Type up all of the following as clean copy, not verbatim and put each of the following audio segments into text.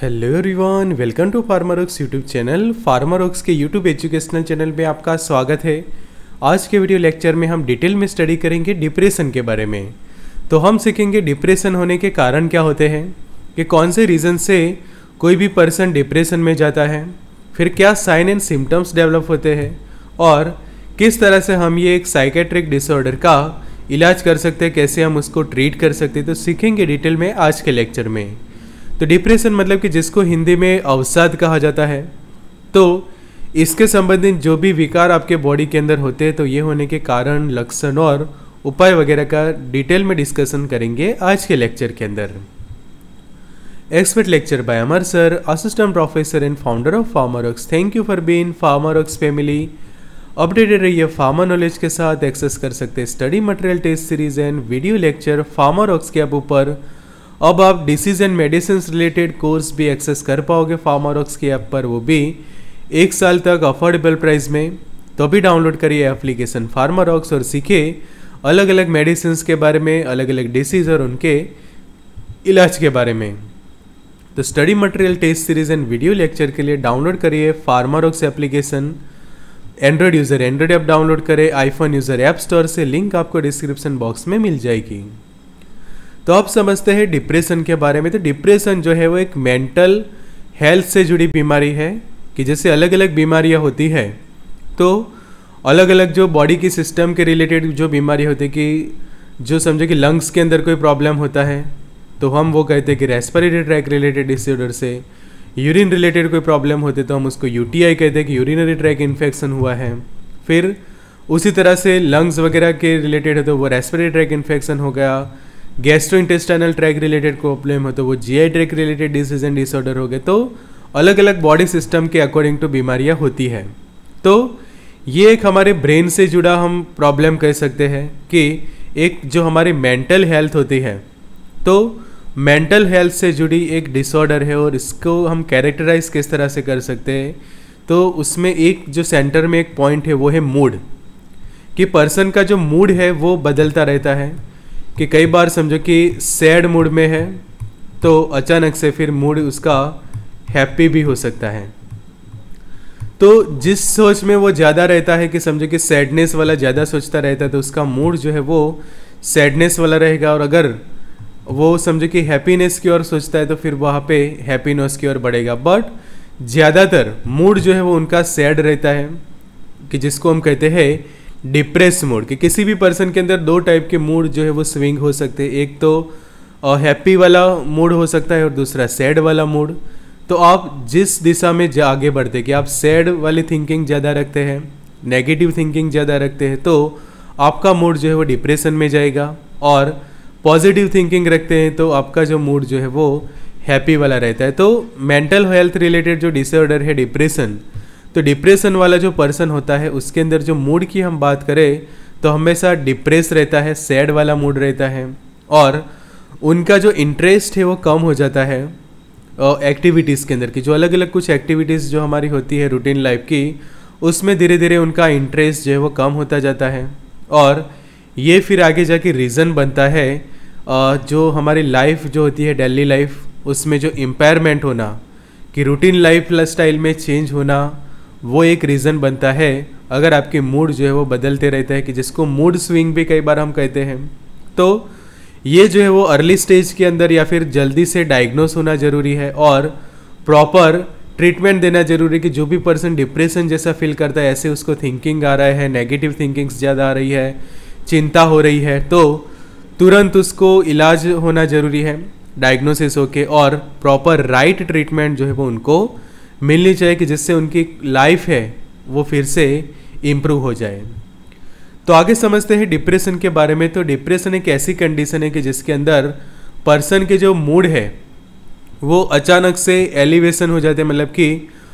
Hello everyone, welcome to Pharmarox YouTube channel. Pharmarox के YouTube educational channel में आपका स्वागत है। आज के वीडियो लेक्चर में हम डिटेल में स्टडी करेंगे डिप्रेशन के बारे में। तो हम सीखेंगे डिप्रेशन होने के कारण क्या होते हैं, कि कौन से रीज़न से कोई भी पर्सन डिप्रेशन में जाता है, फिर क्या साइन एंड सिम्टम्स डेवलप होते हैं और किस तरह से हम ये एक साइकेट्रिक डिसऑर्डर का इलाज कर सकते हैं, कैसे हम उसको ट्रीट कर सकते हैं। तो सीखेंगे डिटेल में आज के लेक्चर में। तो डिप्रेशन मतलब कि जिसको हिंदी में अवसाद कहा जाता है। तो इसके संबंधित जो भी विकार आपके बॉडी के अंदर होते हैं, तो ये होने के कारण, लक्षण और उपाय वगैरह का डिटेल में डिस्कशन करेंगे आज के लेक्चर के अंदर। Expert lecture by Amar sir, assistant professor and founder of Pharmarox. Thank you for being Pharmarox family. Updated रहिए फार्मा नॉलेज के साथ। एक्सेस कर सकते हैं study material, test series and video lecture Pharmarox के ऐप ऊपर। अब आप disease and medicine related course भी एक्सेस कर पाओगे फार्मारोक्स के ऐप पर, वो भी 1 साल तक अफोर्डेबल प्राइस में। तो अभी डाउनलोड करिए एप्लीकेशन फार्मारोक्स और सीखिए अलग अलग मेडिसिन के बारे में, अलग अलग डिसीज और उनके इलाज के बारे में। तो study material, test series and video lecture के लिए डाउनलोड करिए Pharmarox application. Android user Android app download करें, आईफोन यूज़र ऐप स्टोर से। लिंक आपको डिस्क्रिप्शन बॉक्स में मिल जाएगी। तो आप समझते हैं डिप्रेशन के बारे में। तो डिप्रेशन जो है वो एक मेंटल हेल्थ से जुड़ी बीमारी है, कि जैसे अलग अलग बीमारियां होती है, तो अलग अलग जो बॉडी की सिस्टम के रिलेटेड जो बीमारी होती है, कि जो समझो कि लंग्स के अंदर कोई प्रॉब्लम होता है तो हम वो कहते हैं कि रेस्पिरेटरी ट्रैक रिलेटेड डिसऑर्डर से। यूरिन रिलेटेड कोई प्रॉब्लम होते तो हम उसको यूटीआई कहते हैं कि यूरिनरी ट्रैक इन्फेक्शन हुआ है। फिर उसी तरह से लंग्स वगैरह के रिलेटेड है तो वो रेस्पिरेटरी ट्रैक इन्फेक्शन हो गया। गैस्ट्रोइंटेस्टाइनल ट्रैक रिलेटेड प्रॉब्लम हो तो वो GI tract related disease and disorder हो गए। तो अलग अलग बॉडी सिस्टम के अकॉर्डिंग टू बीमारियां होती है। तो ये एक हमारे ब्रेन से जुड़ा हम प्रॉब्लम कह सकते हैं, कि एक जो हमारी मेंटल हेल्थ होती है, तो मेंटल हेल्थ से जुड़ी एक डिसऑर्डर है। और इसको हम कैरेक्टराइज किस तरह से कर सकते हैं, तो उसमें एक जो सेंटर में एक पॉइंट है वो है मूड, कि पर्सन का जो मूड है वो बदलता रहता है। कि कई बार समझो कि सैड मूड में है तो अचानक से फिर मूड उसका हैप्पी भी हो सकता है। तो जिस सोच में वो ज़्यादा रहता है, कि समझो कि सैडनेस वाला ज़्यादा सोचता रहता है, तो उसका मूड जो है वो सैडनेस वाला रहेगा। और अगर वो समझो कि हैप्पीनेस की ओर सोचता है तो फिर वहाँ पे हैप्पीनेस की ओर बढ़ेगा। बट ज़्यादातर मूड जो है वो उनका सैड रहता है, कि जिसको हम कहते हैं डिप्रेस मूड। कि किसी भी पर्सन के अंदर 2 टाइप के मूड जो है वो स्विंग हो सकते हैं। एक तो हैप्पी वाला मूड हो सकता है और दूसरा सैड वाला मूड। तो आप जिस दिशा में आगे बढ़ते, कि आप सैड वाली थिंकिंग ज़्यादा रखते हैं, नेगेटिव थिंकिंग ज़्यादा रखते हैं, तो आपका मूड जो है वो डिप्रेशन में जाएगा। और पॉजिटिव थिंकिंग रखते हैं तो आपका जो मूड जो है वो हैप्पी वाला रहता है। तो मेंटल हेल्थ रिलेटेड जो डिसऑर्डर है डिप्रेशन, तो डिप्रेशन वाला जो पर्सन होता है उसके अंदर जो मूड की हम बात करें तो हमेशा डिप्रेस रहता है, सैड वाला मूड रहता है। और उनका जो इंटरेस्ट है वो कम हो जाता है एक्टिविटीज़ के अंदर, की जो अलग अलग कुछ एक्टिविटीज़ जो हमारी होती है रूटीन लाइफ की, उसमें धीरे धीरे उनका इंटरेस्ट जो है वो कम होता जाता है। और ये फिर आगे जाके रीज़न बनता है जो हमारी लाइफ जो होती है डेली लाइफ, उसमें जो इम्पेयरमेंट होना, कि रूटीन लाइफ स्टाइल में चेंज होना, वो एक रीज़न बनता है। अगर आपके मूड जो है वो बदलते रहता है, कि जिसको मूड स्विंग भी कई बार हम कहते हैं, तो ये जो है वो अर्ली स्टेज के अंदर या फिर जल्दी से डायग्नोस होना ज़रूरी है और प्रॉपर ट्रीटमेंट देना जरूरी है। कि जो भी पर्सन डिप्रेशन जैसा फील करता है, ऐसे उसको थिंकिंग आ रहा है, नेगेटिव थिंकिंग्स ज़्यादा आ रही है, चिंता हो रही है, तो तुरंत उसको इलाज होना ज़रूरी है, डायग्नोसिस होके। और प्रॉपर राइट ट्रीटमेंट जो है वो उनको मिलनी चाहिए, कि जिससे उनकी लाइफ है वो फिर से इम्प्रूव हो जाए। तो आगे समझते हैं डिप्रेशन के बारे में। तो डिप्रेशन एक ऐसी कंडीशन है कि जिसके अंदर पर्सन के जो मूड है वो अचानक से एलिवेशन हो जाते हैं, मतलब कि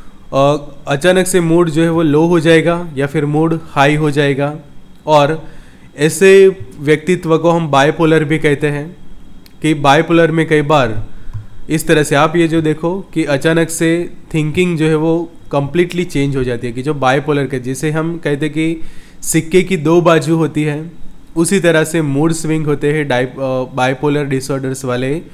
अचानक से मूड जो है वो लो हो जाएगा या फिर मूड हाई हो जाएगा। और ऐसे व्यक्तित्व को हम बायपोलर भी कहते हैं, कि बायपोलर में कई बार इस तरह से आप ये जो देखो कि अचानक से थिंकिंग जो है वो कम्प्लीटली चेंज हो जाती है, कि जो बायपोलर के, जिसे हम कहते हैं कि सिक्के की 2 बाजू होती है, उसी तरह से मूड स्विंग होते हैं बायपोलर डिसऑर्डर्स वाले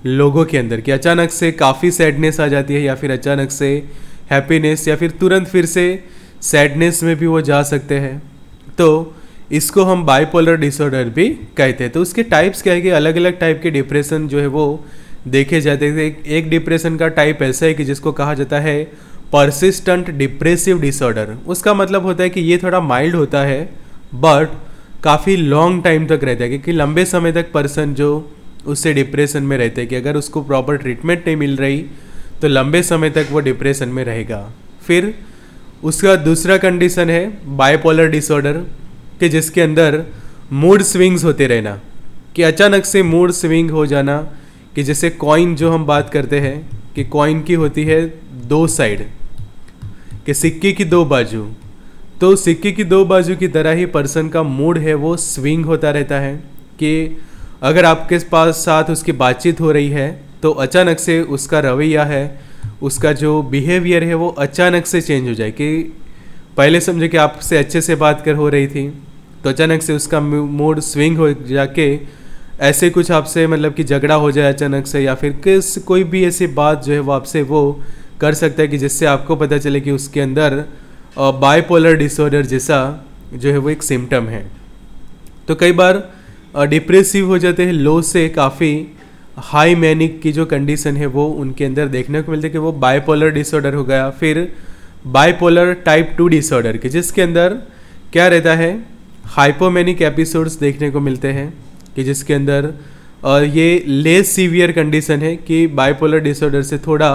लोगों के अंदर कि अचानक से काफ़ी सैडनेस आ जाती है या फिर अचानक से हैप्पीनेस या फिर तुरंत फिर से सैडनेस में भी वो जा सकते हैं। तो इसको हम बाइपोलर डिसऑर्डर भी कहते हैं। तो उसके टाइप्स क्या है कि अलग अलग टाइप के डिप्रेशन जो है वो देखे जाते हैं। एक डिप्रेशन का टाइप ऐसा है कि जिसको कहा जाता है परसिस्टेंट डिप्रेसिव डिसऑर्डर। उसका मतलब होता है कि ये थोड़ा माइल्ड होता है बट काफ़ी लॉन्ग टाइम तक रहता है, क्योंकि लंबे समय तक पर्सन जो उससे डिप्रेशन में रहते हैं कि अगर उसको प्रॉपर ट्रीटमेंट नहीं मिल रही तो लंबे समय तक वो डिप्रेशन में रहेगा। फिर उसका दूसरा कंडीशन है बाइपोलर डिसऑर्डर कि जिसके अंदर मूड स्विंग्स होते रहना, कि अचानक से मूड स्विंग हो जाना, कि जैसे कॉइन जो हम बात करते हैं कि कॉइन की होती है दो साइड, कि सिक्के की दो बाजू। तो सिक्के की दो बाजू की तरह ही पर्सन का मूड है वो स्विंग होता रहता है कि अगर आपके पास साथ उसकी बातचीत हो रही है तो अचानक से उसका रवैया है, उसका जो बिहेवियर है वो अचानक से चेंज हो जाए। कि पहले समझे कि आपसे अच्छे से बात कर हो रही थी तो अचानक से उसका मूड स्विंग हो जाके ऐसे कुछ आपसे मतलब कि झगड़ा हो जाए अचानक से, या फिर कोई भी ऐसी बात जो है वो आपसे वो कर सकता है कि जिससे आपको पता चले कि उसके अंदर बाइपोलर डिसऑर्डर जैसा जो है वो एक सिम्टम है। तो कई बार डिप्रेसिव हो जाते हैं, लो से काफ़ी हाई मैनिक की जो कंडीशन है वो उनके अंदर देखने को मिलती है कि वो बाइपोलर डिसऑर्डर हो गया। फिर बाइपोलर टाइप 2 डिसऑर्डर के जिसके अंदर क्या रहता है हाइपोमेनिक एपिसोड्स देखने को मिलते हैं, कि जिसके अंदर ये लेस सीवियर कंडीशन है कि बाइपोलर डिसऑर्डर से थोड़ा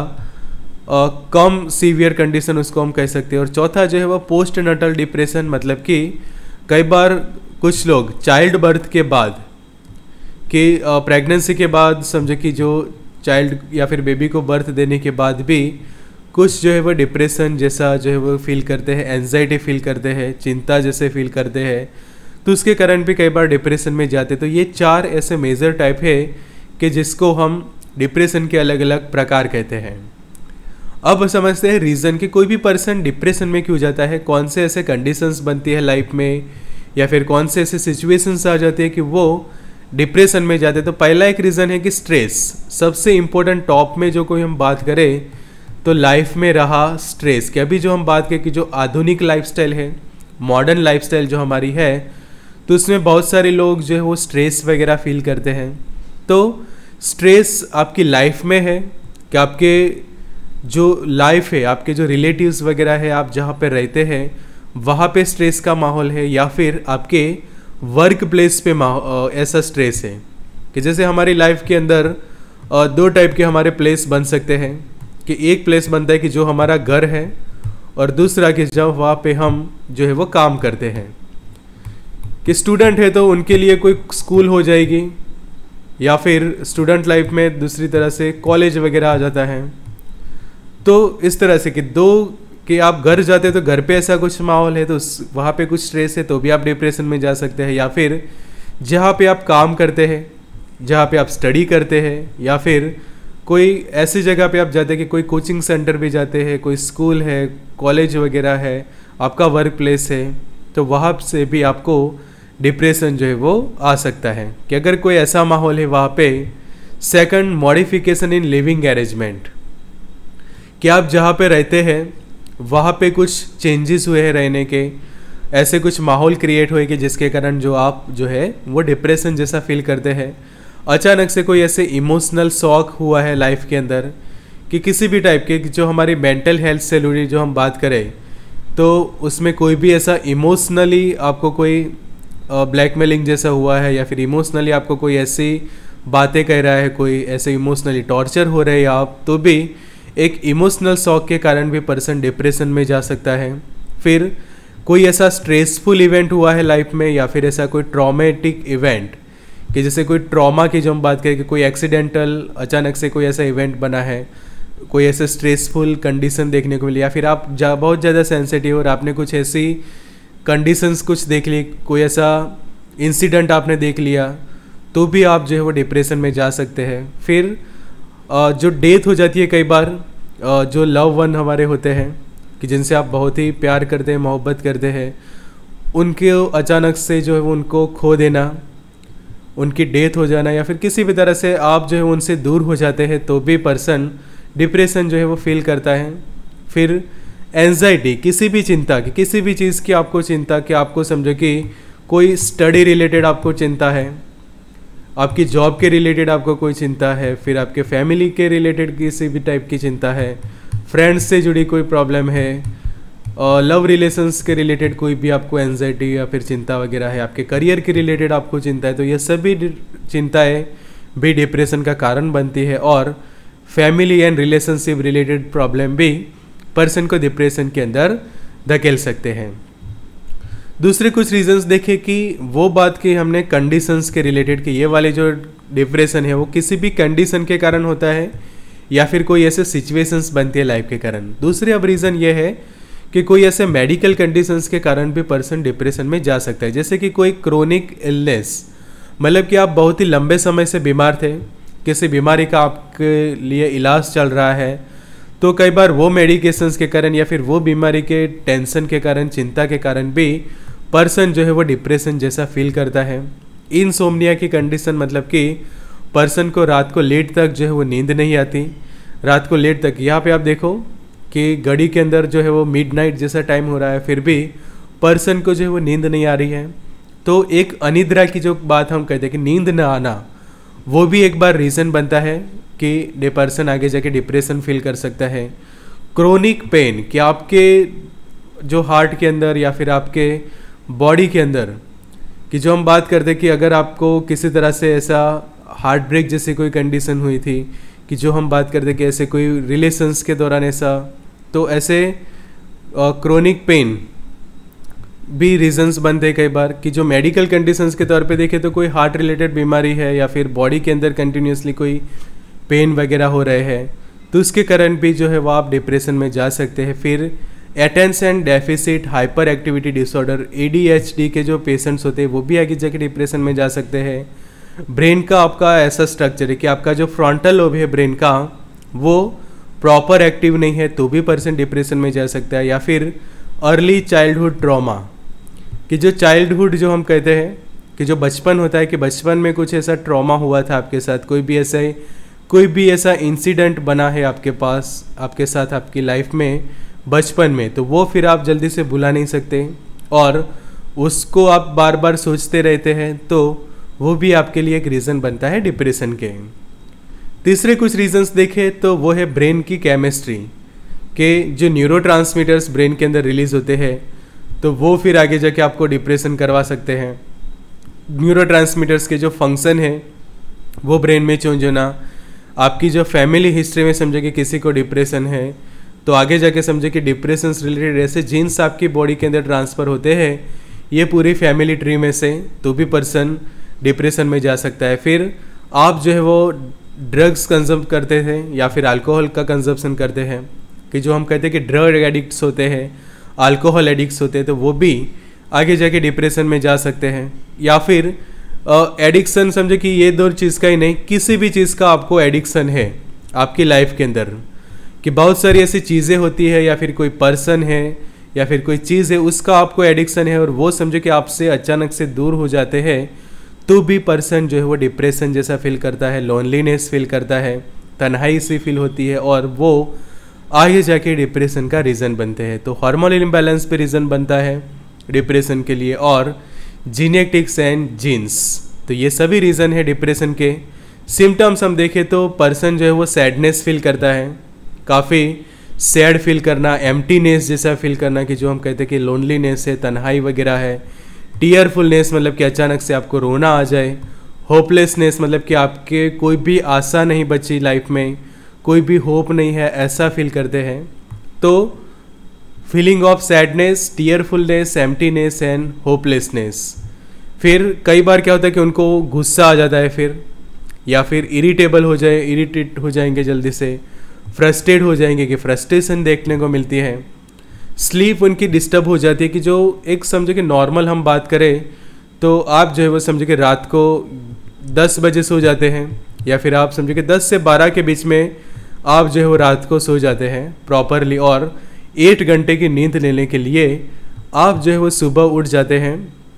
कम सीवियर कंडीशन उसको हम कह सकते हैं। और चौथा जो है वो पोस्ट नटल डिप्रेशन, मतलब कि कई बार कुछ लोग चाइल्ड बर्थ के बाद कि प्रेगनेंसी के बाद समझे कि जो चाइल्ड या फिर बेबी को बर्थ देने के बाद भी कुछ जो है वो डिप्रेशन जैसा जो है वो फील करते हैं, एंजाइटी फील करते हैं, चिंता जैसे फील करते हैं, तो उसके कारण भी कई बार डिप्रेशन में जाते। तो ये 4 ऐसे मेजर टाइप है कि जिसको हम डिप्रेशन के अलग अलग प्रकार कहते हैं। अब समझते हैं रीज़न कि कोई भी पर्सन डिप्रेशन में क्यों जाता है, कौन से ऐसे कंडीशंस बनती है लाइफ में, या फिर कौन से ऐसे सिचुएशंस आ जाते हैं कि वो डिप्रेशन में जाते हैं। तो पहला एक रीज़न है कि स्ट्रेस, सबसे इम्पोर्टेंट टॉप में जो कोई हम बात करें तो लाइफ में रहा स्ट्रेस। कि अभी जो हम बात करें कि जो आधुनिक लाइफस्टाइल है, मॉडर्न लाइफस्टाइल जो हमारी है, तो उसमें बहुत सारे लोग जो है वो स्ट्रेस वगैरह फील करते हैं। तो स्ट्रेस आपकी लाइफ में है कि आपके जो लाइफ है, आपके जो रिलेटिव्स वगैरह है, आप जहाँ पे रहते हैं वहाँ पे स्ट्रेस का माहौल है, या फिर आपके वर्क प्लेस पे ऐसा स्ट्रेस है। कि जैसे हमारी लाइफ के अंदर 2 टाइप के हमारे प्लेस बन सकते हैं, कि एक प्लेस बनता है कि जो हमारा घर है, और दूसरा कि जब वहाँ पे हम जो है वो काम करते हैं। कि स्टूडेंट है तो उनके लिए कोई स्कूल हो जाएगी, या फिर स्टूडेंट लाइफ में दूसरी तरह से कॉलेज वगैरह आ जाता है। तो इस तरह से कि कि आप घर जाते हैं तो घर पे ऐसा कुछ माहौल है तो वहाँ पे कुछ स्ट्रेस है तो भी आप डिप्रेशन में जा सकते हैं, या फिर जहाँ पे आप काम करते हैं, जहाँ पे आप स्टडी करते हैं, या फिर कोई ऐसी जगह पे आप जाते हैं कि कोई कोचिंग सेंटर भी जाते हैं, कोई स्कूल है, कॉलेज वगैरह है, आपका वर्क प्लेस है, तो वहाँ से भी आपको डिप्रेशन जो है वो आ सकता है। कि अगर कोई ऐसा माहौल है वहाँ पे। Second, modification in living arrangement, कि आप जहाँ पे रहते हैं वहाँ पे कुछ चेंजेस हुए हैं रहने के, ऐसे कुछ माहौल क्रिएट हुए कि जिसके कारण जो आप जो है वो डिप्रेशन जैसा फील करते हैं। अचानक से कोई ऐसे इमोशनल शॉक हुआ है लाइफ के अंदर, कि किसी भी टाइप के जो हमारी मेंटल हेल्थ से जुड़ी जो हम बात करें तो उसमें कोई भी ऐसा इमोशनली आपको कोई ब्लैकमेलिंग जैसा हुआ है, या फिर इमोशनली आपको कोई ऐसी बातें कह रहा है, कोई ऐसे इमोशनली टॉर्चर हो रहे हैं आप, तो भी एक इमोशनल शॉक के कारण भी पर्सन डिप्रेशन में जा सकता है। फिर कोई ऐसा स्ट्रेसफुल इवेंट हुआ है लाइफ में, या फिर ऐसा कोई ट्रॉमेटिक इवेंट, कि जैसे कोई ट्रॉमा की जो हम बात करें कि कोई एक्सीडेंटल अचानक से कोई ऐसा इवेंट बना है, कोई ऐसे स्ट्रेसफुल कंडीशन देखने को मिली, या फिर आप बहुत ज़्यादा सेंसिटिव और आपने कुछ ऐसी कंडीशंस कुछ देख ली, कोई ऐसा इंसिडेंट आपने देख लिया, तो भी आप जो है वो डिप्रेशन में जा सकते हैं। फिर जो डेथ हो जाती है कई बार, जो लव वन हमारे होते हैं कि जिनसे आप बहुत ही प्यार करते हैं, मोहब्बत करते हैं, उनके अचानक से जो है वो उनको खो देना, उनकी डेथ हो जाना या फिर किसी भी तरह से आप जो है उनसे दूर हो जाते हैं तो भी पर्सन डिप्रेशन जो है वो फील करता है। फिर एंजाइटी, किसी भी चिंता की, किसी भी चीज़ की आपको चिंता, कि आपको समझो कि कोई स्टडी रिलेटेड आपको चिंता है, आपकी जॉब के रिलेटेड आपको कोई चिंता है, फिर आपके फैमिली के रिलेटेड किसी भी टाइप की चिंता है, फ्रेंड्स से जुड़ी कोई प्रॉब्लम है, और लव रिलेशंस के रिलेटेड कोई भी आपको एंजाइटी या फिर चिंता वगैरह है, आपके करियर के रिलेटेड आपको चिंता है, तो ये सभी चिंताएं भी डिप्रेशन का कारण बनती है। और family and relationship related problem भी पर्सन को डिप्रेशन के अंदर धकेल सकते हैं। दूसरे कुछ रीजंस देखें कि वो बात की हमने कंडीशंस के रिलेटेड कि ये वाले जो डिप्रेशन है वो किसी भी कंडीशन के कारण होता है या फिर कोई ऐसे सिचुएशंस बनती है लाइफ के कारण। दूसरे अब रीज़न ये है कि कोई ऐसे मेडिकल कंडीशंस के कारण भी पर्सन डिप्रेशन में जा सकता है, जैसे कि कोई क्रोनिक इलनेस, मतलब कि आप बहुत ही लंबे समय से बीमार थे, किसी बीमारी का आपके लिए इलाज चल रहा है, तो कई बार वो मेडिकेशंस के कारण या फिर वो बीमारी के टेंशन के कारण, चिंता के कारण भी पर्सन जो है वो डिप्रेशन जैसा फील करता है। इनसोम्निया की कंडीशन मतलब कि पर्सन को रात को लेट तक जो है वो नींद नहीं आती, रात को लेट तक। यहाँ पे आप देखो कि घड़ी के अंदर जो है वो मिडनाइट जैसा टाइम हो रहा है, फिर भी पर्सन को जो है वो नींद नहीं आ रही है। तो एक अनिद्रा की जो बात हम कहते हैं कि नींद न आना, वो भी एक बार रीज़न बनता है कि पर्सन आगे जाके डिप्रेशन फील कर सकता है। क्रोनिक पेन, कि आपके जो हार्ट के अंदर या फिर आपके बॉडी के अंदर, कि जो हम बात करते कि अगर आपको किसी तरह से ऐसा हार्ट ब्रेक जैसी कोई कंडीशन हुई थी, कि जो हम बात करते कि ऐसे कोई रिलेशंस के दौरान ऐसा, तो ऐसे क्रोनिक पेन भी रीजंस बनते हैं कई बार। कि जो मेडिकल कंडीशंस के तौर पे देखें तो कोई हार्ट रिलेटेड बीमारी है या फिर बॉडी के अंदर कंटिन्यूसली कोई पेन वगैरह हो रहे हैं, तो उसके कारण भी जो है वो आप डिप्रेशन में जा सकते हैं। फिर attention deficit hyperactivity disorder ADHD के जो पेशेंट्स होते हैं वो भी आगे जाके डिप्रेशन में जा सकते हैं। ब्रेन का आपका ऐसा स्ट्रक्चर है कि आपका जो फ्रंटल लोब है ब्रेन का वो प्रॉपर एक्टिव नहीं है, तो भी पर्सन डिप्रेशन में जा सकता है। या फिर अर्ली चाइल्डहुड ट्रॉमा, कि जो चाइल्डहुड जो हम कहते हैं कि जो बचपन होता है, कि बचपन में कुछ ऐसा ट्रॉमा हुआ था आपके साथ, कोई भी ऐसा इंसिडेंट बना है आपके पास, आपके साथ आपकी लाइफ में बचपन में, तो वो फिर आप जल्दी से भुला नहीं सकते और उसको आप बार बार सोचते रहते हैं, तो वो भी आपके लिए एक रीज़न बनता है डिप्रेशन के। तीसरे कुछ रीजंस देखें तो वो है ब्रेन की केमिस्ट्री, के जो न्यूरोट्रांसमीटर्स ब्रेन के अंदर रिलीज होते हैं, तो वो फिर आगे जाके आपको डिप्रेशन करवा सकते हैं। न्यूरोट्रांसमीटर्स के जो फंक्शन है वो ब्रेन में चेंज होना, आपकी जो फैमिली हिस्ट्री में समझे कि किसी को डिप्रेशन है, तो आगे जाके समझे कि डिप्रेशन से रिलेटेड ऐसे जीन्स आपकी बॉडी के अंदर ट्रांसफ़र होते हैं ये पूरी फैमिली ट्री में से, तो भी पर्सन डिप्रेशन में जा सकता है। फिर आप जो है वो ड्रग्स कंज्यूम करते थे या फिर अल्कोहल का कंजप्शन करते हैं, कि जो हम कहते हैं कि ड्रग एडिक्ट्स होते हैं, अल्कोहल एडिक्ट्स होते हैं, तो वो भी आगे जाके डिप्रेशन में जा सकते हैं। या फिर एडिक्शन समझे कि ये दो चीज़ का ही नहीं, किसी भी चीज़ का आपको एडिक्शन है आपकी लाइफ के अंदर, कि बहुत सारी ऐसी चीज़ें होती है या फिर कोई पर्सन है या फिर कोई चीज़ है उसका आपको एडिक्शन है और वो समझे कि आपसे अचानक से दूर हो जाते हैं, तो भी पर्सन जो है वो डिप्रेशन जैसा फील करता है, लोनलीनेस फील करता है, तन्हाई सी फील होती है और वो आगे जाके डिप्रेशन का रीज़न बनते हैं। तो हार्मोनल इम्बैलेंस पे रीज़न बनता है डिप्रेशन के लिए, और जीनेटिक्स एंड जीन्स, तो ये सभी रीज़न है डिप्रेशन के। सिम्टम्स हम देखें तो पर्सन जो है वो सैडनेस फील करता है, काफ़ी सैड फील करना, एम्प्टीनेस जैसा फील करना, कि जो हम कहते हैं कि लोनलीनेस है, तन्हाई वगैरह है। टीयरफुलनेस मतलब कि अचानक से आपको रोना आ जाए। होपलेसनेस मतलब कि आपके कोई भी आशा नहीं बची लाइफ में, कोई भी होप नहीं है, ऐसा फील करते हैं। तो feeling of sadness, tearfulness, emptiness and hopelessness. फिर कई बार क्या होता है कि उनको गुस्सा आ जाता है फिर, या फिर इरिटेट हो जाएंगे जल्दी से, फ्रस्ट्रेट हो जाएंगे, कि फ्रस्ट्रेशन देखने को मिलती है। स्लीप उनकी डिस्टर्ब हो जाती है, कि जो एक समझो कि नॉर्मल हम बात करें तो आप जो है वो समझो कि रात को 10 बजे सो जाते हैं, या फिर आप समझो कि 10 से 12 के बीच में आप जो है वो रात को सो जाते हैं प्रॉपरली, और 8 घंटे की नींद लेने के लिए आप जो है वो सुबह उठ जाते हैं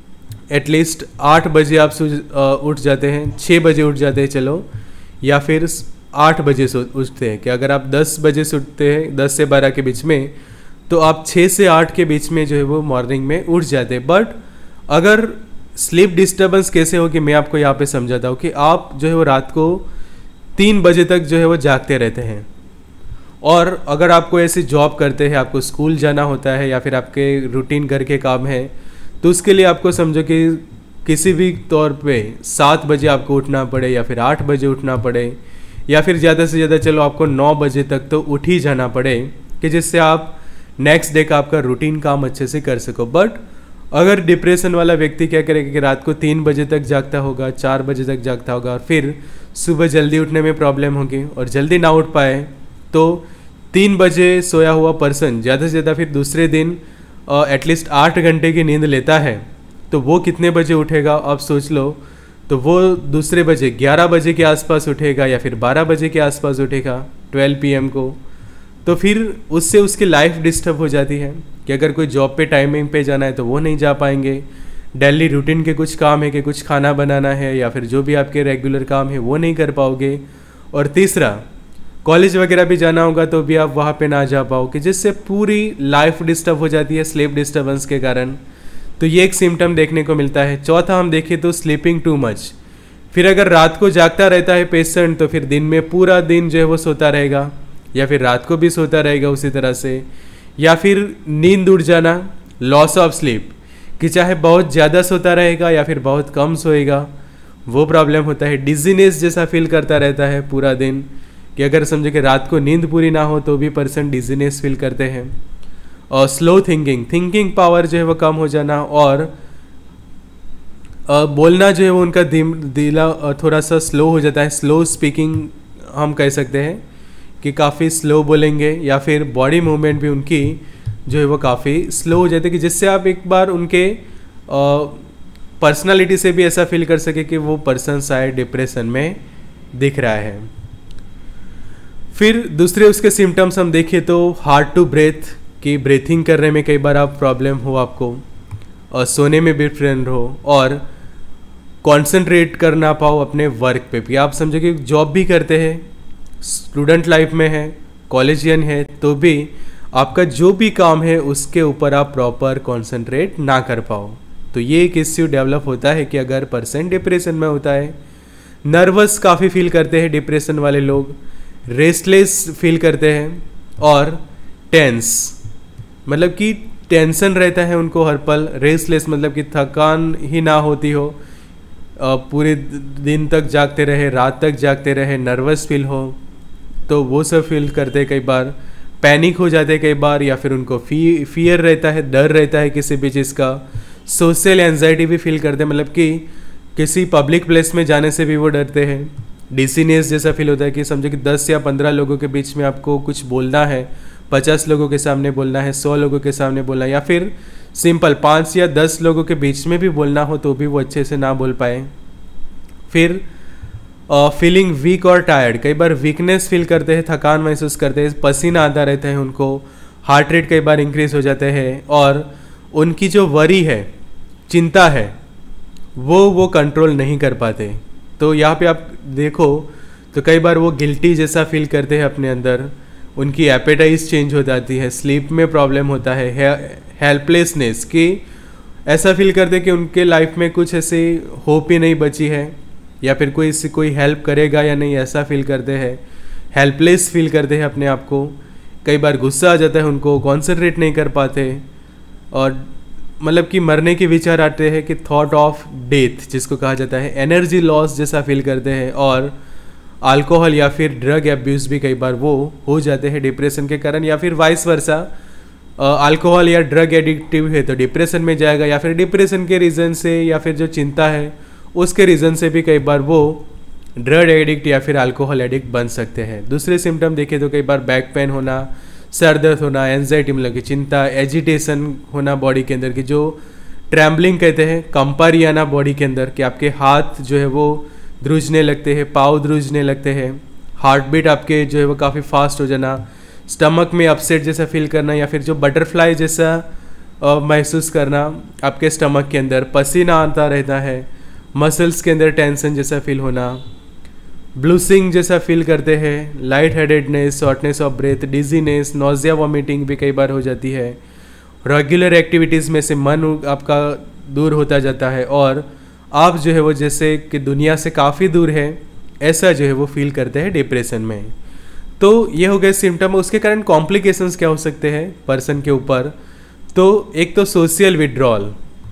एटलीस्ट 8 बजे आप उठ जाते हैं, 6 बजे उठ जाते हैं चलो, या फिर 8 बजे से उठते हैं, कि अगर आप 10 बजे से उठते हैं 10 से 12 के बीच में, तो आप 6 से 8 के बीच में जो है वो मॉर्निंग में उठ जाते हैं। बट अगर स्लीप डिस्टर्बेंस कैसे होगी मैं आपको यहाँ पे समझाता हूँ, कि आप जो है वो रात को 3 बजे तक जो है वो जागते रहते हैं, और अगर आपको ऐसी जॉब करते हैं, आपको स्कूल जाना होता है या फिर आपके रूटीन घर के काम है, तो उसके लिए आपको समझो कि किसी भी तौर पे 7 बजे आपको उठना पड़े या फिर 8 बजे उठना पड़े, या फिर ज़्यादा से ज़्यादा चलो आपको 9 बजे तक तो उठ ही जाना पड़े, कि जिससे आप नेक्स्ट डे का आपका रूटीन काम अच्छे से कर सको। बट अगर डिप्रेशन वाला व्यक्ति क्या करेगा कि रात को 3 बजे तक जागता होगा, 4 बजे तक जागता होगा, और फिर सुबह जल्दी उठने में प्रॉब्लम होगी और जल्दी ना उठ पाए, तो 3 बजे सोया हुआ पर्सन ज़्यादा से ज़्यादा फिर दूसरे दिन एटलीस्ट 8 घंटे की नींद लेता है, तो वो कितने बजे उठेगा आप सोच लो। तो वो दूसरे बजे 11 बजे के आसपास उठेगा या फिर 12 बजे के आसपास उठेगा 12 PM को। तो फिर उससे उसकी लाइफ डिस्टर्ब हो जाती है, कि अगर कोई जॉब पे टाइमिंग पे जाना है तो वो नहीं जा पाएंगे, डेली रूटीन के कुछ काम है कि कुछ खाना बनाना है या फिर जो भी आपके रेगुलर काम है वो नहीं कर पाओगे, और तीसरा कॉलेज वगैरह भी जाना होगा तो भी आप वहाँ पे ना जा पाओगे, जिससे पूरी लाइफ डिस्टर्ब हो जाती है स्लीप डिस्टर्बेंस के कारण। तो ये एक सिम्टम देखने को मिलता है। चौथा हम देखें तो स्लीपिंग टू मच। फिर अगर रात को जागता रहता है पेशेंट, तो फिर दिन में पूरा दिन जो है वो सोता रहेगा, या फिर रात को भी सोता रहेगा उसी तरह से, या फिर नींद उड़ जाना, लॉस ऑफ स्लीप, कि चाहे बहुत ज़्यादा सोता रहेगा या फिर बहुत कम सोएगा, वो प्रॉब्लम होता है। डिजीनेस जैसा फील करता रहता है पूरा दिन, कि अगर समझे कि रात को नींद पूरी ना हो तो भी पर्सन डिजीनेस फील करते हैं। और स्लो थिंकिंग पावर जो है वो कम हो जाना, और बोलना जो है वो उनका दिला थोड़ा सा स्लो हो जाता है। स्लो स्पीकिंग हम कह सकते हैं, कि काफ़ी स्लो बोलेंगे, या फिर बॉडी मूवमेंट भी उनकी जो है वो काफ़ी स्लो हो जाती है, कि जिससे आप एक बार उनके पर्सनालिटी से भी ऐसा फील कर सके कि वो पर्सन शायद डिप्रेशन में दिख रहा है। फिर दूसरे उसके सिम्टम्स हम देखें तो हार्ड टू ब्रेथ, कि ब्रीथिंग करने में कई बार आप प्रॉब्लम हो आपको, और सोने में भी डिफरेंट हो, और कंसंट्रेट कर ना पाओ अपने वर्क पे भी। आप समझो कि जॉब भी करते हैं, स्टूडेंट लाइफ में है, कॉलेजियन है, तो भी आपका जो भी काम है उसके ऊपर आप प्रॉपर कंसंट्रेट ना कर पाओ, तो ये एक इश्यू डेवलप होता है कि अगर पर्सन डिप्रेशन में होता है। नर्वस काफ़ी फील करते हैं डिप्रेशन वाले लोग, रेस्टलेस फील करते हैं, और टेंस मतलब कि टेंशन रहता है उनको हर पल। रेस्टलेस मतलब कि थकान ही ना होती हो, पूरे दिन तक जागते रहे, रात तक जागते रहे, नर्वस फील हो, तो वो सब फील करते हैं। कई बार पैनिक हो जाते हैं कई बार, या फिर उनको फियर रहता है, डर रहता है किसी भी चीज़ का। सोशल एंजाइटी भी फील करते हैं, मतलब कि किसी पब्लिक प्लेस में जाने से भी वो डरते हैं। डिसीनेस जैसा फील होता है, कि समझो कि 10 या 15 लोगों के बीच में आपको कुछ बोलना है, 50 लोगों के सामने बोलना है, 100 लोगों के सामने बोलना है, या फिर सिंपल 5 या 10 लोगों के बीच में भी बोलना हो तो भी वो अच्छे से ना बोल पाए। फिर फीलिंग वीक और टायर्ड, कई बार वीकनेस फील करते हैं, थकान महसूस करते हैं, पसीना आता रहता है उनको, हार्ट रेट कई बार इंक्रीज हो जाते हैं, और उनकी जो वरी है, चिंता है, वो कंट्रोल नहीं कर पाते। तो यहाँ पे आप देखो तो कई बार वो गिल्टी जैसा फील करते हैं अपने अंदर, उनकी एपेटाइज चेंज हो जाती है, स्लीप में प्रॉब्लम होता है, हेल्पलेसनेस, कि ऐसा फील करते हैं कि उनके लाइफ में कुछ ऐसी होप ही नहीं बची है, या फिर कोई हेल्प करेगा या नहीं, ऐसा फील करते हैं। हेल्पलेस फील करते हैं अपने आप को। कई बार गुस्सा आ जाता है उनको, कॉन्सेंट्रेट नहीं कर पाते, और मतलब कि मरने के विचार आते हैं, कि थॉट ऑफ डेथ जिसको कहा जाता है। एनर्जी लॉस जैसा फील करते हैं, और अल्कोहल या फिर ड्रग एब्यूज़ भी कई बार वो हो जाते हैं डिप्रेशन के कारण, या फिर वाइस वर्सा। अल्कोहल या ड्रग एडिक्टिव है तो डिप्रेशन में जाएगा, या फिर डिप्रेशन के रीज़न से या फिर जो चिंता है उसके रीज़न से भी कई बार वो ड्रग एडिक्ट या फिर अल्कोहल एडिक्ट बन सकते हैं। दूसरे सिम्टम देखें तो कई बार बैक पेन होना, सर दर्द होना, एंजाइटी मतलब कि चिंता, एजिटेशन होना बॉडी के अंदर की, जो ट्रैम्बलिंग कहते हैं, कंपारी आना बॉडी के अंदर, कि आपके हाथ जो है वो ध्रुजने लगते हैं, पाँव ध्रुजने लगते हैं, हार्ट बीट आपके जो है वो काफ़ी फास्ट हो जाना, स्टमक में अपसेट जैसा फील करना, या फिर जो बटरफ्लाई जैसा महसूस करना, आपके स्टमक के अंदर पसीना आता रहता है, मसल्स के अंदर टेंशन जैसा फील होना, ब्लूसिंग जैसा फील करते हैं, light headedness, shortness of breath, dizziness, nausea, vomiting भी कई बार हो जाती है। रेगुलर एक्टिविटीज़ में से मन आपका दूर होता जाता है और आप जो है वो जैसे कि दुनिया से काफ़ी दूर है, ऐसा जो है वो फील करते हैं डिप्रेशन में। तो ये हो गए सिम्टम। उसके कारण कॉम्प्लिकेशंस क्या हो सकते हैं पर्सन के ऊपर? तो एक तो सोशल विड्रॉल,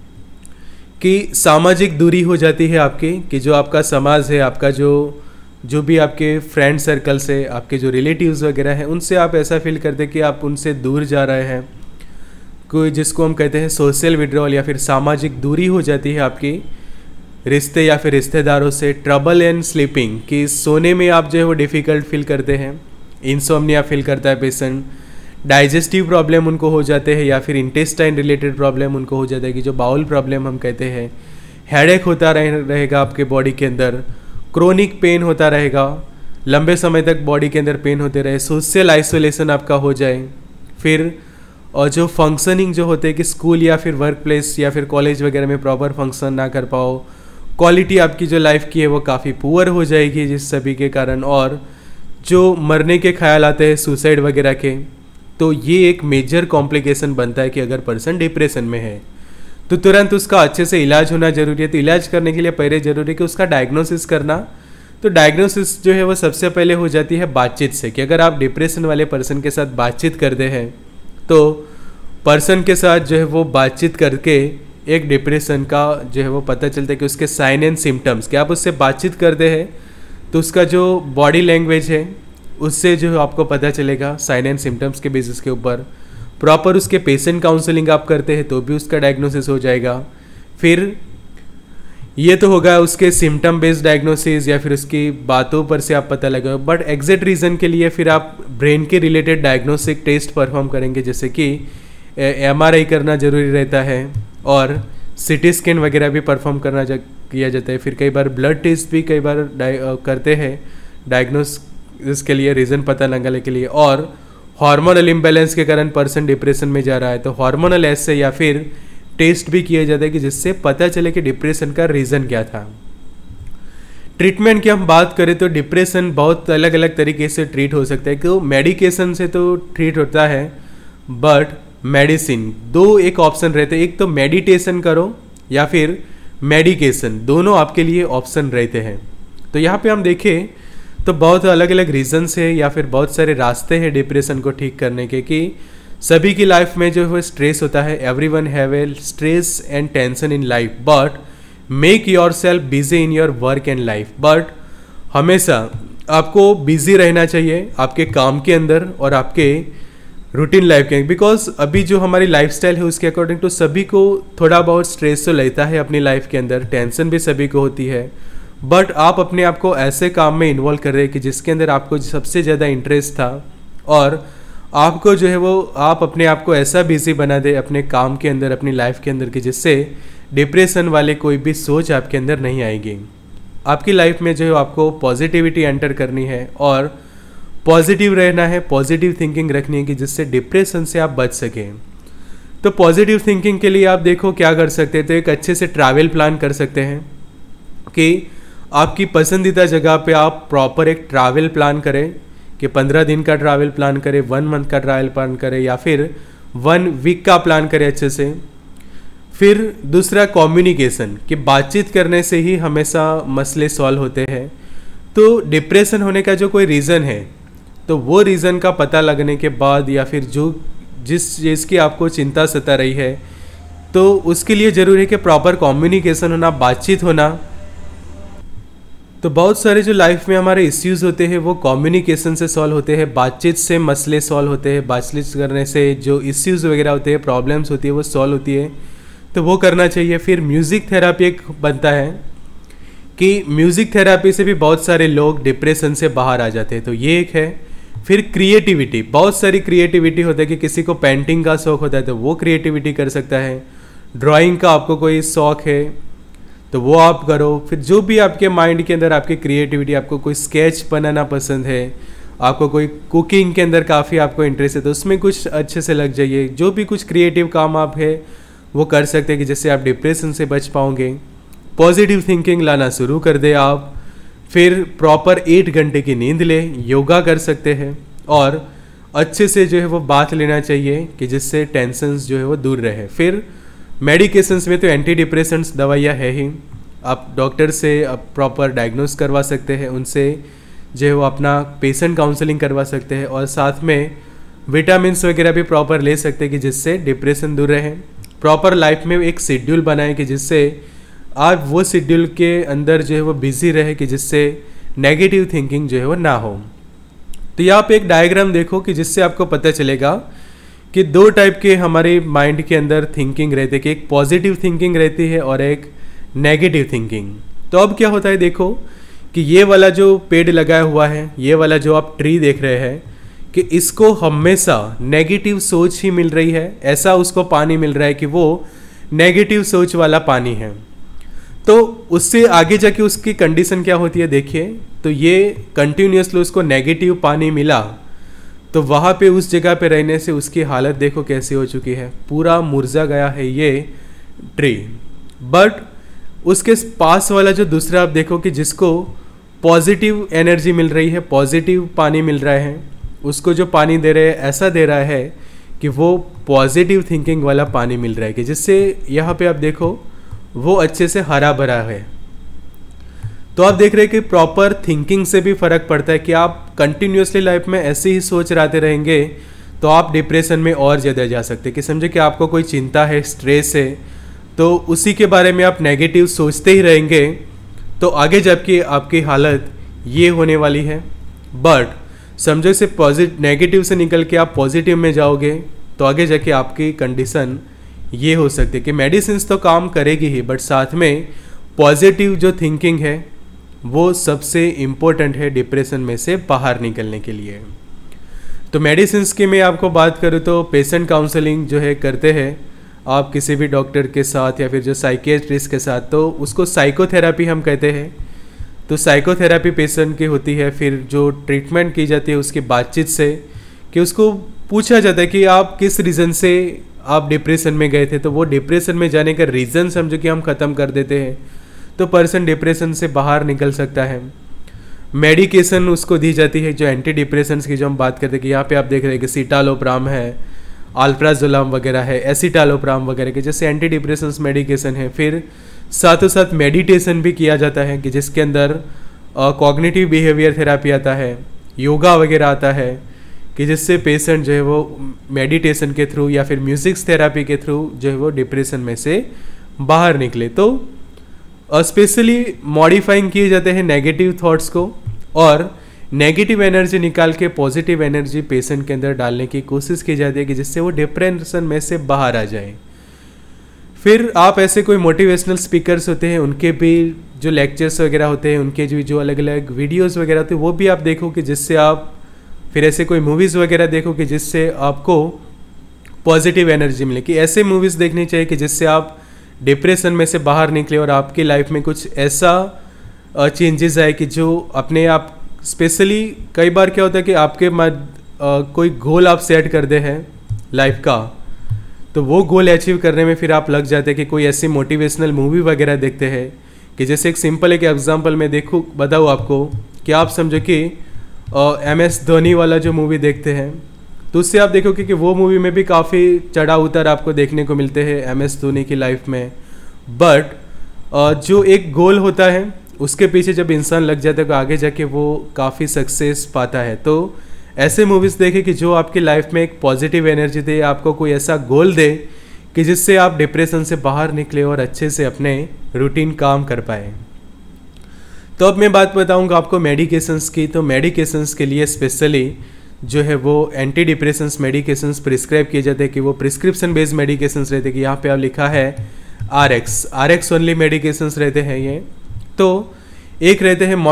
कि सामाजिक दूरी हो जाती है आपकी, कि जो आपका समाज है, आपका जो भी आपके फ्रेंड सर्कल से, आपके जो रिलेटिव्स वगैरह हैं, उनसे आप ऐसा फील करते हैं कि आप उनसे दूर जा रहे हैं। कोई जिसको हम कहते हैं सोशल विड्रॉल या फिर सामाजिक दूरी हो जाती है आपकी रिश्ते या फिर रिश्तेदारों से। ट्रबल एंड स्लीपिंग, कि सोने में आप जो है वो डिफ़िकल्ट फील करते हैं, इंसोम्निया फील करता है पेशेंट। डाइजेस्टिव प्रॉब्लम उनको हो जाते हैं या फिर इंटेस्टाइन रिलेटेड प्रॉब्लम उनको हो जाता है, कि जो बाउल प्रॉब्लम हम कहते हैं। हेडेक होता रहेगा आपके बॉडी के अंदर, क्रोनिक पेन होता रहेगा, लंबे समय तक बॉडी के अंदर पेन होते रहे, सोशल आइसोलेशन आपका हो जाए। फिर और जो फंक्शनिंग जो होते हैं कि स्कूल या फिर वर्क प्लेस या फिर कॉलेज वगैरह में प्रॉपर फंक्शन ना कर पाओ, क्वालिटी आपकी जो लाइफ की है वो काफ़ी पुअर हो जाएगी जिस सभी के कारण। और जो मरने के ख्याल आते हैं सुसाइड वगैरह के, तो ये एक मेजर कॉम्प्लिकेशन बनता है कि अगर पर्सन डिप्रेशन में है तो तुरंत उसका अच्छे से इलाज होना जरूरी है। तो इलाज करने के लिए पहले जरूरी है कि उसका डायग्नोसिस करना। तो डायग्नोसिस जो है वो सबसे पहले हो जाती है बातचीत से, कि अगर आप डिप्रेशन वाले पर्सन के साथ बातचीत करते हैं तो पर्सन के साथ जो है वो बातचीत करके एक डिप्रेशन का जो है वो पता चलता है कि उसके साइन एंड सिम्टम्स, कि आप उससे बातचीत करते हैं तो उसका जो बॉडी लैंग्वेज है उससे जो है आपको पता चलेगा साइन एंड सिम्टम्स के बेसिस के ऊपर। प्रॉपर उसके पेशेंट काउंसलिंग आप करते हैं तो भी उसका डायग्नोसिस हो जाएगा। फिर ये तो होगा उसके सिम्टम बेस्ड डायग्नोसिस या फिर उसकी बातों पर से आप पता लगाओ। बट एग्जैक्ट रीज़न के लिए फिर आप ब्रेन के रिलेटेड डायग्नोस्टिक टेस्ट परफॉर्म करेंगे, जैसे कि MRI करना ज़रूरी रहता है और CT स्कैन वगैरह भी परफॉर्म किया जाता है। फिर कई बार ब्लड टेस्ट भी कई बार करते हैं डायग्नोसिस के लिए, रीज़न पता लगाने के लिए। और हार्मोनल इम्बैलेंस के कारण पर्सन डिप्रेशन में जा रहा है तो हार्मोनल ऐसे या फिर टेस्ट भी किया जाता है कि जिससे पता चले कि डिप्रेशन का रीज़न क्या था। ट्रीटमेंट की हम बात करें तो डिप्रेशन बहुत अलग अलग तरीके से ट्रीट हो सकता है। कि मेडिकेशन से तो ट्रीट होता है, बट मेडिसिन दो एक ऑप्शन रहते हैं, एक तो मेडिटेशन करो या फिर मेडिकेशन, दोनों आपके लिए ऑप्शन रहते हैं। तो यहाँ पे हम देखें तो बहुत अलग अलग रीजंस है या फिर बहुत सारे रास्ते हैं डिप्रेशन को ठीक करने के, कि सभी की लाइफ में जो है स्ट्रेस होता है। Everyone have a stress and tension in life, but make yourself busy in your work and life. But हमेशा आपको बिजी रहना चाहिए आपके काम के अंदर और आपके रूटीन लाइफ के, बिकॉज अभी जो हमारी लाइफस्टाइल है उसके अकॉर्डिंग तो सभी को थोड़ा बहुत स्ट्रेस तो लेता है अपनी लाइफ के अंदर, टेंशन भी सभी को होती है। बट आप अपने आप को ऐसे काम में इन्वॉल्व कर रहे हैं कि जिसके अंदर आपको सबसे ज़्यादा इंटरेस्ट था, और आपको जो है वो आप अपने आप को ऐसा बिजी बना दे अपने काम के अंदर, अपनी लाइफ के अंदर, कि जिससे डिप्रेशन वाले कोई भी सोच आपके अंदर नहीं आएगी। आपकी लाइफ में जो है आपको पॉजिटिविटी एंटर करनी है और पॉजिटिव रहना है, पॉजिटिव थिंकिंग रखनी है कि जिससे डिप्रेशन से आप बच सकें। तो पॉजिटिव थिंकिंग के लिए आप देखो क्या कर सकते हैं। तो एक अच्छे से ट्रैवल प्लान कर सकते हैं कि आपकी पसंदीदा जगह पे आप प्रॉपर एक ट्रैवल प्लान करें, कि 15 दिन का ट्रैवल प्लान करें, 1 मंथ का ट्रैवल प्लान करें या फिर 1 वीक का प्लान करें अच्छे से। फिर दूसरा कम्युनिकेशन, कि बातचीत करने से ही हमेशा मसले सॉल्व होते हैं। तो डिप्रेशन होने का जो कोई रीज़न है तो वो रीज़न का पता लगने के बाद या फिर जिस चीज़ की आपको चिंता सता रही है तो उसके लिए ज़रूरी है कि प्रॉपर कम्युनिकेशन होना, बातचीत होना। तो बहुत सारे जो लाइफ में हमारे इश्यूज़ होते हैं वो कम्युनिकेशन से सॉल्व होते हैं, बातचीत से मसले सॉल्व होते हैं। बातचीत करने से जो इश्यूज़ वगैरह होते हैं, प्रॉब्लम्स होती है, वो सॉल्व होती है, तो वो करना चाहिए। फिर म्यूज़िक थेरापी एक बनता है कि म्यूज़िक थेरापी से भी बहुत सारे लोग डिप्रेशन से बाहर आ जाते हैं, तो ये एक है। फिर क्रिएटिविटी, बहुत सारी क्रिएटिविटी होता है कि किसी को पेंटिंग का शौक़ होता है तो वो क्रिएटिविटी कर सकता है, ड्राइंग का आपको कोई शौक़ है तो वो आप करो। फिर जो भी आपके माइंड के अंदर आपकी क्रिएटिविटी, आपको कोई स्केच बनाना पसंद है, आपको कोई कुकिंग के अंदर काफ़ी आपको इंटरेस्ट है तो उसमें कुछ अच्छे से लग जाइए। जो भी कुछ क्रिएटिव काम आप है वो कर सकते हैं कि जिससे आप डिप्रेशन से बच पाओगे। पॉजिटिव थिंकिंग लाना शुरू कर दे आप। फिर प्रॉपर 8 घंटे की नींद ले, योगा कर सकते हैं और अच्छे से जो है वो बात लेना चाहिए कि जिससे टेंशन्स जो है वो दूर रहे। फिर मेडिकेशंस में तो एंटी डिप्रेसेंट्स दवाइयाँ है ही, आप डॉक्टर से प्रॉपर डायग्नोस करवा सकते हैं, उनसे जो है वो अपना पेशेंट काउंसलिंग करवा सकते हैं और साथ में विटामिन्स वगैरह भी प्रॉपर ले सकते हैं कि जिससे डिप्रेशन दूर रहे। प्रॉपर लाइफ में एक शेड्यूल बनाएं कि जिससे आप वो शेड्यूल के अंदर जो है वो बिजी रहे कि जिससे नेगेटिव थिंकिंग जो है वो ना हो। तो यहाँ पे एक डायग्राम देखो कि जिससे आपको पता चलेगा कि 2 टाइप के हमारे माइंड के अंदर थिंकिंग रहती है कि एक पॉजिटिव थिंकिंग रहती है और एक नेगेटिव थिंकिंग। तो अब क्या होता है देखो कि ये वाला जो पेड़ लगाया हुआ है, ये वाला जो आप ट्री देख रहे हैं कि इसको हमेशा नेगेटिव सोच ही मिल रही है, ऐसा उसको पानी मिल रहा है कि वो नेगेटिव सोच वाला पानी है। तो उससे आगे जाके उसकी कंडीशन क्या होती है देखिए, तो ये कंटिन्यूसली उसको नेगेटिव पानी मिला तो वहाँ पे उस जगह पे रहने से उसकी हालत देखो कैसी हो चुकी है, पूरा मुरझा गया है ये ट्री। बट उसके पास वाला जो दूसरा आप देखो कि जिसको पॉजिटिव एनर्जी मिल रही है, पॉजिटिव पानी मिल रहा है, उसको जो पानी दे रहे हैं ऐसा दे रहा है कि वो पॉजिटिव थिंकिंग वाला पानी मिल रहा है कि जिससे यहाँ पे आप देखो वो अच्छे से हरा भरा है। तो आप देख रहे हैं कि प्रॉपर थिंकिंग से भी फर्क पड़ता है कि आप कंटिन्यूसली लाइफ में ऐसे ही सोच रहे रहेंगे तो आप डिप्रेशन में और ज़्यादा जा सकते हैं। कि समझे कि आपको कोई चिंता है, स्ट्रेस है, तो उसी के बारे में आप नेगेटिव सोचते ही रहेंगे तो आगे जबकि आपकी हालत ये होने वाली है। बट समझो से नेगेटिव से निकल के आप पॉजिटिव में जाओगे तो आगे जाके आपकी कंडीशन ये हो सकती है कि मेडिसिन तो काम करेगी ही, बट साथ में पॉजिटिव जो थिंकिंग है वो सबसे इम्पोर्टेंट है डिप्रेशन में से बाहर निकलने के लिए। तो मेडिसिन की मैं आपको बात करूँ तो पेशेंट काउंसलिंग जो है करते हैं आप किसी भी डॉक्टर के साथ या फिर जो साइकियाट्रिस्ट के साथ, तो उसको साइकोथेरेपी हम कहते हैं। तो साइकोथेरेपी पेशेंट की होती है, फिर जो ट्रीटमेंट की जाती है उसकी बातचीत से कि उसको पूछा जाता है कि आप किस रीज़न से आप डिप्रेशन में गए थे, तो वो डिप्रेशन में जाने का रीज़न समझो कि हम ख़त्म कर देते हैं तो पर्सन डिप्रेशन से बाहर निकल सकता है। मेडिकेशन उसको दी जाती है जो एंटी डिप्रेशंस की जो हम बात करते हैं कि यहाँ पे आप देख रहे हैं कि सिटालोप्राम है, अल्प्राजोलाम वगैरह है, एसिटालोप्राम वगैरह के जैसे एंटी डिप्रेशंस मेडिकेशन है। फिर साथों साथ मेडिटेशन भी किया जाता है कि जिसके अंदर कॉग्निटिव बिहेवियर थेरापी आता है, योगा वगैरह आता है कि जिससे पेशेंट जो है वो मेडिटेशन के थ्रू या फिर म्यूजिक थेरापी के थ्रू जो है वो डिप्रेशन में से बाहर निकले। तो स्पेशली मॉडिफाइंग किए जाते हैं नेगेटिव थॉट्स को और नेगेटिव एनर्जी निकाल के पॉजिटिव एनर्जी पेशेंट के अंदर डालने की कोशिश की जाती है कि जिससे वो डिप्रेशन में से बाहर आ जाए। फिर आप ऐसे कोई मोटिवेशनल स्पीकर्स होते हैं उनके भी जो लेक्चर्स वगैरह होते हैं, उनके जो अलग अलग वीडियोस वगैरह होते हैं वो भी आप देखो कि जिससे आप फिर ऐसे कोई मूवीज़ वगैरह देखो कि जिससे आपको पॉजिटिव एनर्जी मिले। कि ऐसे मूवीज़ देखनी चाहिए कि जिससे आप डिप्रेशन में से बाहर निकले और आपकी लाइफ में कुछ ऐसा चेंजेस आए कि जो अपने आप स्पेशली कई बार क्या होता है कि आपके कोई गोल आप सेट कर दे हैं लाइफ का, तो वो गोल अचीव करने में फिर आप लग जाते हैं कि कोई ऐसी मोटिवेशनल मूवी वगैरह देखते हैं कि जैसे एक सिंपल एक एग्जांपल मैं बताऊँ आपको कि आप समझो कि MS धोनी वाला जो मूवी देखते हैं तो उससे आप देखोगे कि वो मूवी में भी काफ़ी चढ़ाव उतार आपको देखने को मिलते हैं MS धोनी की लाइफ में। बट जो एक गोल होता है उसके पीछे जब इंसान लग जाता है तो आगे जाके वो काफ़ी सक्सेस पाता है। तो ऐसे मूवीज़ देखें कि जो आपकी लाइफ में एक पॉजिटिव एनर्जी दे, आपको कोई ऐसा गोल दे कि जिससे आप डिप्रेशन से बाहर निकले और अच्छे से अपने रूटीन काम कर पाए। तो अब मैं बात बताऊंगा आपको मेडिकेशंस की। तो मेडिकेशंस के लिए स्पेशली जो है वो एंटी डिप्रेशंस मेडिकेशंस प्रिस्क्राइब किए जाते हैं कि वो प्रिस्क्रिप्शन बेस्ड मेडिकेशंस रहते हैं कि यहाँ पे आप लिखा है RX ओनली मेडिकेशंस रहते हैं ये। तो एक रहते हैं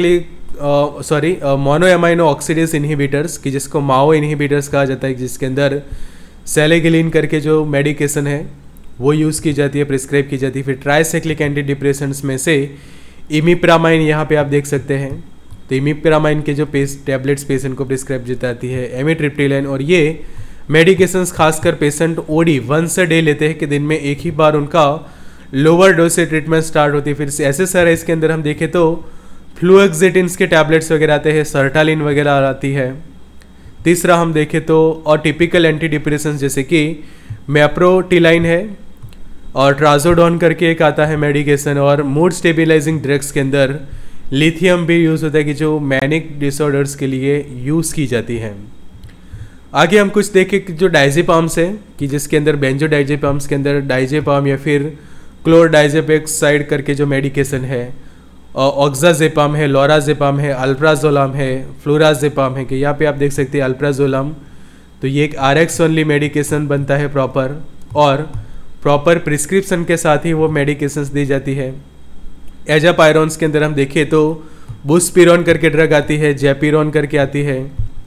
मोनो एमाइनो ऑक्सीडेज इनहिबिटर्स कि जिसको माओ इनहिबिटर्स कहा जाता है, जिसके अंदर सेलेगिलिन करके जो मेडिकेशन है वो यूज़ की जाती है, प्रिस्क्राइब की जाती है। फिर ट्राइसाइक्लिक एंटी डिप्रेशंस में से इमिप्रामाइन यहाँ पे आप देख सकते हैं तो इमिप्रामाइन के जो टैबलेट्स पेशेंट को प्रिस्क्राइब जाती है, एमिट्रिप्टिलाइन। और ये मेडिकेशंस खासकर patient OD once a day लेते हैं कि दिन में एक ही बार उनका लोअर डोज से ट्रीटमेंट स्टार्ट होती है। फिर SSRIs के अंदर हम देखें तो फ्लूएक्सिटिन्स के टैबलेट्स वगैरह आते हैं, सर्टालिन वगैरह आती है। तीसरा हम देखें तो और टिपिकल एंटी डिप्रेसेंट्स जैसे कि मेप्रोटिलाइन है और ट्राजोडोन करके एक आता है मेडिकेशन। और मूड स्टेबलाइजिंग ड्रग्स के अंदर लिथियम भी यूज़ होता है कि जो मैनिक डिसऑर्डर्स के लिए यूज़ की जाती है। आगे हम कुछ देखें कि जो डाइजेपाम्स है कि जिसके अंदर बेंजोडाइजेपाम्स के अंदर डाइजेपाम या फिर क्लोरडाइजेपेक्साइड करके जो मेडिकेशन है, ऑक्साजेपाम है, लोराजेपाम है, अल्प्राजोलाम है, फ्लोराजेपाम है कि यहाँ पे आप देख सकते हैं अल्प्राजोलाम। तो ये एक RX ओनली मेडिकेशन बनता है प्रॉपर, और प्रॉपर प्रिस्क्रिप्शन के साथ ही वो मेडिकेशंस दी जाती है। एजापायरोन्स के अंदर हम देखें तो बुस्पिरोन करके ड्रग आती है, जैपिरोन करके आती है,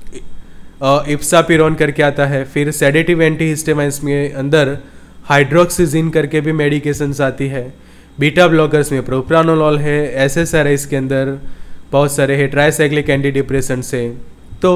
इप्सापिरोन करके आता है। फिर सेडेटिव एंटीहिस्टामाइन्स में अंदर हाइड्रोक्सीजिन करके भी मेडिकेशंस आती है। बीटा ब्लॉकर्स में प्रोप्रानोलॉल है, SSRIs के अंदर बहुत सारे है, ट्राइसाइक्लिक एंटी डिप्रेसेंट्स है। तो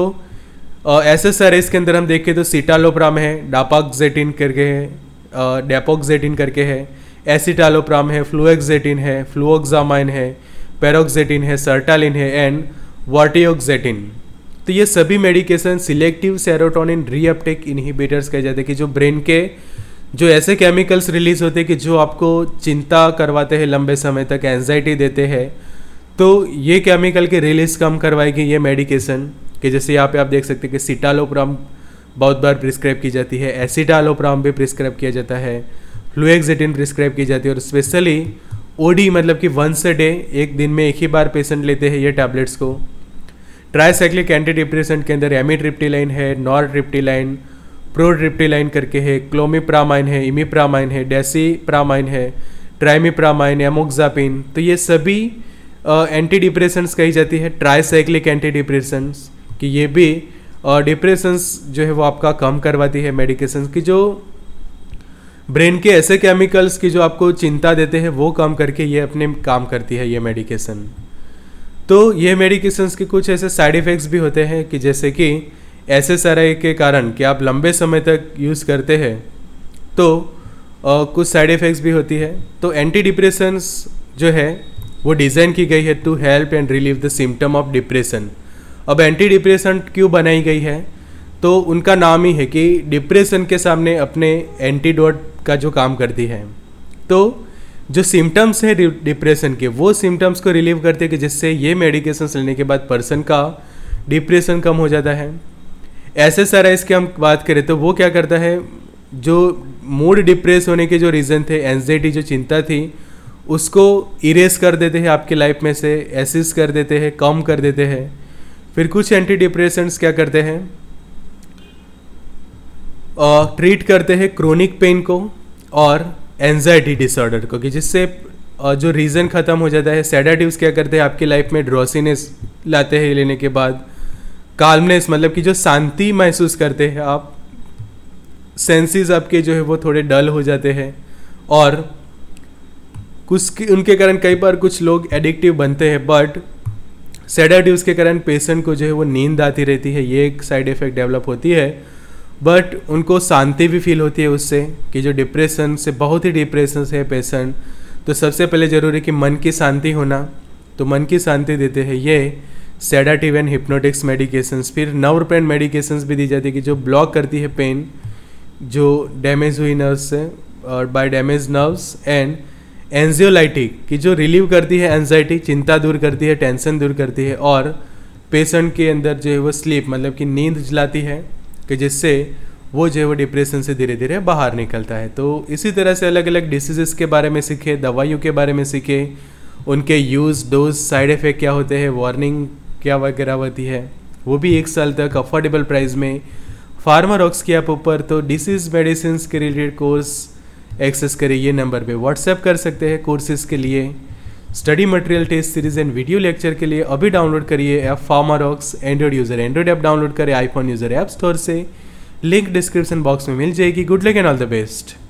SSRIs के अंदर हम देखें तो सिटालोप्राम है, डापाक्जेटिन करके है, डेपोक्जेटिन करके है, एसिटालोप्राम है, फ्लूएक्जेटिन है, फ्लूओक्सामाइन है, पेरोक्जेटिन है, सर्टालिन है एंड वर्टियोक्जेटिन। तो ये सभी medication selective serotonin reuptake inhibitors कहे जाते हैं कि जो ब्रेन के जो ऐसे केमिकल्स रिलीज होते हैं कि जो आपको चिंता करवाते हैं, लंबे समय तक एंजाइटी देते हैं, तो ये केमिकल की रिलीज कम करवाएगी ये मेडिकेशन। कि जैसे यहाँ पे आप देख सकते हैं कि सिटालोप्राम बहुत बार प्रिस्क्राइब की जाती है, एसिटालोप्राम भी प्रिस्क्राइब किया जाता है, फ्लूएक्जेटिन प्रिस्क्राइब की जाती है। और स्पेशली ओडी मतलब कि वंस अ डे, एक दिन में एक ही बार पेशेंट लेते हैं ये टैबलेट्स को। ट्राइसाइक्लिक एंटी डिप्रेसेंट के अंदर एमिट्रिप्टिलाइन है, नॉरट्रिप्टिलाइन, प्रोट्रिप्टिलाइन करके है, क्लोमिप्रामाइन है, इमिप्रामाइन है, डेसिप्रामाइन है, ट्राइमिप्रामाइन, एमोक्सापिन। तो ये सभी एंटी डिप्रेसेंट्स कही जाती है, ट्राइसाइक्लिक एंटी डिप्रेसेंट्स कि ये भी डिप्रेशंस जो है वो आपका कम करवाती है मेडिकेशंस की, जो ब्रेन के ऐसे केमिकल्स की जो आपको चिंता देते हैं वो कम करके ये अपने काम करती है ये मेडिकेशन। तो ये मेडिकेशंस के कुछ ऐसे साइड इफ़ेक्ट्स भी होते हैं कि जैसे कि SSRI के कारण कि आप लंबे समय तक यूज़ करते हैं तो कुछ साइड इफ़ेक्ट्स भी होती है। तो एंटी डिप्रेशंस जो है वो डिज़ाइन की गई है to help and relieve the symptom of depression. अब एंटी डिप्रेसेंट क्यों बनाई गई है, तो उनका नाम ही है कि डिप्रेशन के सामने अपने एंटीडोट का जो काम करती है। तो जो सिम्टम्स है डिप्रेशन के, वो सिम्टम्स को रिलीव करते हैं कि जिससे ये मेडिकेशन लेने के बाद पर्सन का डिप्रेशन कम हो जाता है। SSRIs की हम बात करें तो वो क्या करता है, जो मूड डिप्रेस होने के जो रीज़न थे, एंजाइटी जो चिंता थी, उसको इरेज कर देते हैं आपके लाइफ में से, एसिस्ट कर देते हैं, कम कर देते हैं। फिर कुछ एंटी डिप्रेसेंट्स क्या करते हैं, ट्रीट करते हैं क्रोनिक पेन को और एंजाइटी डिसऑर्डर को कि जिससे जो रीज़न ख़त्म हो जाता है। सेडाटिव्स क्या करते हैं, आपकी लाइफ में ड्रोसिनेस लाते हैं लेने के बाद, काल्मनेस मतलब कि जो शांति महसूस करते हैं आप, सेंसेस आपके जो है वो थोड़े डल हो जाते हैं। और कुछ उनके कारण कई बार कुछ लोग एडिक्टिव बनते हैं, बट सेडाटिव्स के कारण पेशेंट को जो है वो नींद आती रहती है, ये एक साइड इफ़ेक्ट डेवलप होती है। बट उनको शांति भी फील होती है उससे कि जो डिप्रेशन से, बहुत ही डिप्रेशन से है पेशेंट, तो सबसे पहले ज़रूरी कि मन की शांति होना, तो मन की शांति देते हैं ये सेडाटिव एंड हिप्नोटिक्स मेडिकेशंस। फिर नर्व पेन मेडिकेशंस भी दी जाती है कि जो ब्लॉक करती है पेन जो डैमेज हुई नर्व्स से और by damage nerves, and anxiolytic कि जो रिलीव करती है एंजाइटी, चिंता दूर करती है, टेंशन दूर करती है, और पेशेंट के अंदर जो है वो स्लीप मतलब कि नींद दिलाती है कि जिससे वो जो है वो डिप्रेशन से धीरे धीरे बाहर निकलता है। तो इसी तरह से अलग अलग डिसीज़ के बारे में सीखे, दवाइयों के बारे में सीखे, उनके यूज़, डोज, साइड इफ़ेक्ट क्या होते हैं, वार्निंग क्या वगैरह होती है, वो भी 1 साल तक अफोर्डेबल प्राइस में फार्मारॉक्स के ऐप ऊपर। तो डिसीज़ मेडिसिन के रिलेटेड कोर्स एक्सेस करें, ये नंबर पे व्हाट्सएप कर सकते हैं कोर्सेज़ के लिए, study material, test series and video lecture के लिए। अभी डाउनलोड करिए app Pharmarox, Android user Android app download करें आईफोन यूज़र ऐप स्टोर से, लिंक डिस्क्रिप्शन बॉक्स में मिल जाएगी। Good luck and all the best.